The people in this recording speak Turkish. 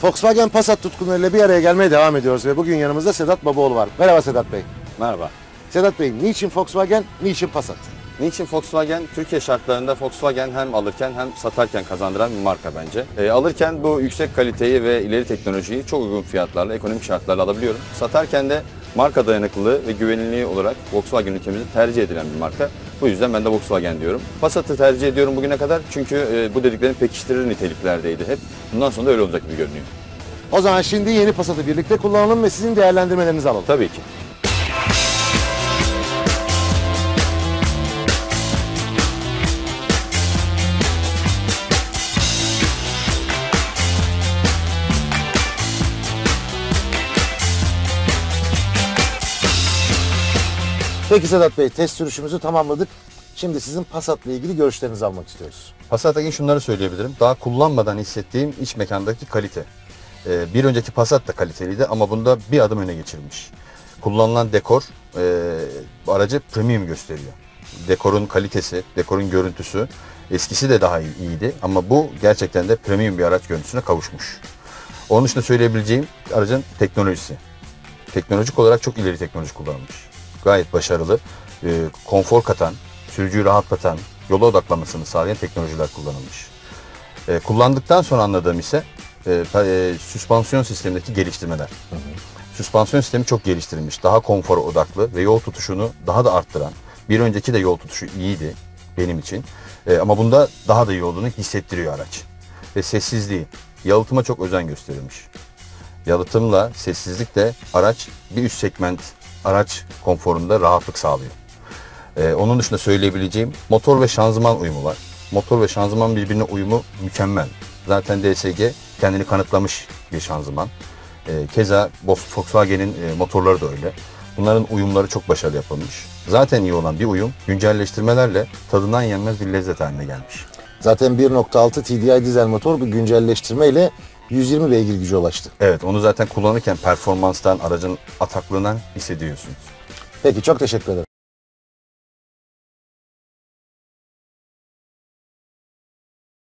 Volkswagen Passat tutkunlarıyla bir araya gelmeye devam ediyoruz ve bugün yanımızda Sedat Babaoğlu var. Merhaba Sedat Bey. Merhaba. Sedat Bey, niçin Volkswagen, niçin Passat? Niçin Volkswagen? Türkiye şartlarında Volkswagen hem alırken hem satarken kazandıran bir marka bence. Alırken bu yüksek kaliteyi ve ileri teknolojiyi çok uygun fiyatlarla, ekonomik şartlarla alabiliyorum. Satarken de marka dayanıklılığı ve güvenilirliği olarak Volkswagen ülkemizde tercih edilen bir marka. Bu yüzden ben de Volkswagen diyorum. Passat'ı tercih ediyorum bugüne kadar çünkü bu dediklerim pekiştirir niteliklerdeydi hep. Bundan sonra da öyle olacak gibi görünüyor. O zaman şimdi yeni Passat'ı birlikte kullanalım ve sizin değerlendirmelerinizi alalım. Tabii ki. Peki Sedat Bey, test sürüşümüzü tamamladık. Şimdi sizin Passat'la ilgili görüşlerinizi almak istiyoruz. Passat'ta ilgili şunları söyleyebilirim. Daha kullanmadan hissettiğim iç mekandaki kalite. Bir önceki Passat da kaliteliydi ama bunda bir adım öne geçirilmiş. Kullanılan dekor aracı premium gösteriyor. Dekorun kalitesi, dekorun görüntüsü eskisi de daha iyiydi ama bu gerçekten de premium bir araç görüntüsüne kavuşmuş. Onun dışında söyleyebileceğim aracın teknolojisi. Teknolojik olarak çok ileri teknoloji kullanılmış. Gayet başarılı, konfor katan, sürücüyü rahatlatan, yola odaklanmasını sağlayan teknolojiler kullanılmış. Kullandıktan sonra anladığım ise süspansiyon sistemindeki geliştirmeler. Süspansiyon sistemi çok geliştirilmiş, daha konfor odaklı ve yol tutuşunu daha da arttıran. Bir önceki de yol tutuşu iyiydi benim için ama bunda daha da iyi olduğunu hissettiriyor araç. Ve sessizliği, yalıtıma çok özen gösterilmiş. Yalıtımla sessizlikle araç bir üst segment araç konforunda rahatlık sağlıyor. Onun dışında söyleyebileceğim motor ve şanzıman uyumu var. Motor ve şanzıman birbirine uyumu mükemmel. Zaten DSG kendini kanıtlamış bir şanzıman. Keza Volkswagen'in motorları da öyle. Bunların uyumları çok başarılı yapılmış. Zaten iyi olan bir uyum güncelleştirmelerle tadından yenmez bir lezzet haline gelmiş. Zaten 1.6 TDI dizel motor bu güncelleştirmeyle 120 beygir gücü ulaştı. Evet, onu zaten kullanırken performanstan, aracın ataklığından hissediyorsunuz. Peki, çok teşekkür ederim.